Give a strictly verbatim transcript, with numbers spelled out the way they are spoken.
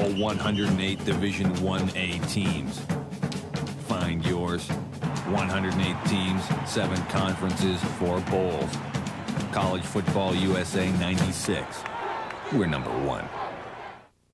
all one hundred eight Division one A teams. Find yours. one hundred eight teams, seven conferences, four bowls. College Football U S A ninety-six. We're number one.